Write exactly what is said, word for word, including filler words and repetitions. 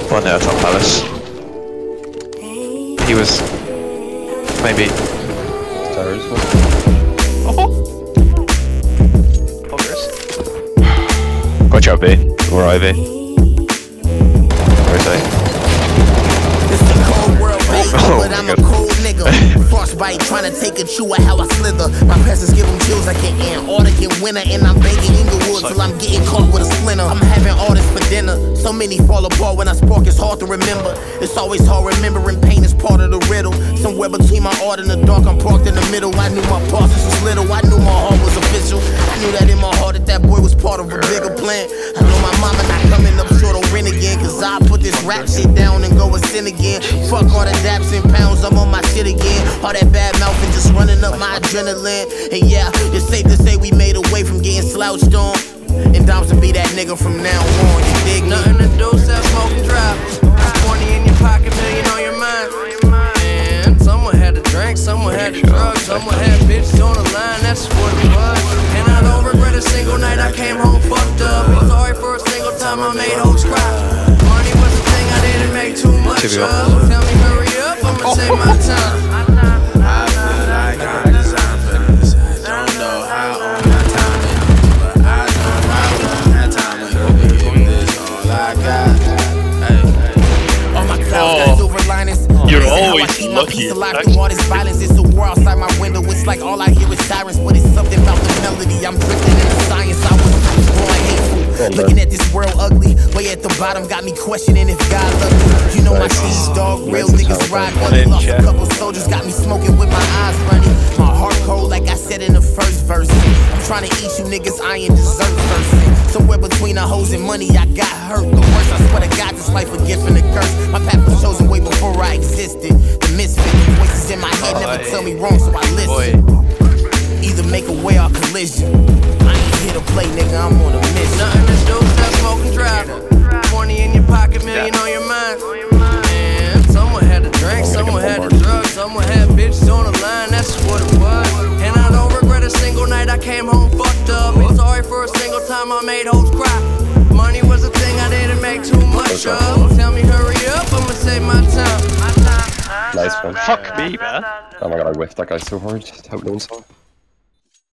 One there, top palace. He was maybe. Stars. Oh. Obvious. Watch out, B. Or Ivy. Where is he? Oh, but I'm a cold nigga. Frostbite trying to take a chew at how I slither. My presence give them chills like an ant. Order get winner and I'm banging Inglewood till I'm getting caught with a splinter. I'm having all this for dinner. So many fall apart when I spark, it's hard to remember. It's always hard remembering pain is part of the riddle. Somewhere between my art and the dark, I'm parked in the middle. I knew my process was little, I knew my heart was official. I knew that in my heart that that boy was part of a bigger plan. I know my mama not coming up short on rent again, cause I put this rap shit down and go and sin again. Fuck all the daps and pounds, I'm on my shit again. All that bad mouth and just running up my adrenaline. And yeah, it's safe to say we made away from getting slouched on. And Dom's to be that nigga from now on, you dig? Nothing to do, sell, smoke and drive. twenty in your pocket, million on your mind. Man, someone had to drink, someone had to drug, someone had bitches on the line, that's what it was. And I don't regret a single night I came home fucked up. I'm sorry for a single time I made hoes cry. Money was the thing I didn't make too much of. Tell me hurry up, I'ma take my time. I feel like I'm designed for this. I don't know how on my time is, but I know I want that time to give this all I got. Hey, hey. All my clouds got silver linings. You're This is how always I keep my lucky, peace alive actually. through all this violence. It's a war outside my window. It's like all I hear is sirens, but it's something about the melody. I'm drifting in the science. I was born hateful. Looking at this world ugly. Way at the bottom got me questioning if God loves me. You know my steez, dog. Real niggas ride money. Lost a couple soldiers, got me smoking with my eyes running. My heart cold, like I said in the first verse. I'm trying to eat you niggas, I ain't dessert first. Somewhere between the hoes and money, I got hurt. The worst, I swear to God, this life a gift and a curse. My path was chosen way before I existed. The misfit, the voices in my head never tell me wrong, so I listen. Either make a way or collision. I ain't here to play, nigga, I'm on a mission. Nothing to do, sell, smoke and drive. twenty in your pocket, million on your mind. Man, someone had to drink, someone had to drug, someone had bitches on the line, that's what it was. And I don't regret a single night I came home fucked up. Ain't sorry for a single time I made hoes cry. Money was a thing I didn't make too much of. Tell me hurry up, I'ma save my time. Nice one. Fuck me, man. Oh my god, I whiffed that guy so hard. Hope no one saw.